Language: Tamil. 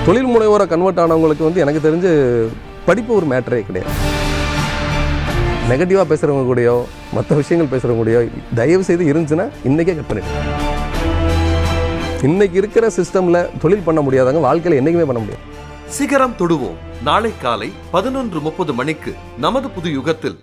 தொழில் முனைவோரை கன்வெர்ட் ஆனவங்களுக்கு வந்து எனக்கு தெரிஞ்சு படிப்பு ஒரு மேட்டரே கிடையாது. நெகட்டிவாக பேசுகிறவங்க கூடயோ மற்ற விஷயங்கள் பேசுகிறவங்க கூடயோ தயவு செய்து இருந்துச்சுன்னா இன்றைக்கே கட் பண்ணிடுங்க. இன்றைக்கி இருக்கிற சிஸ்டமில் தொழில் பண்ண முடியாதவங்க வாழ்க்கையில் என்றைக்குமே பண்ண முடியாது. சிகரம் தொடுவோம் நாளை காலை 11:30 மணிக்கு நமது புது யுகத்தில்.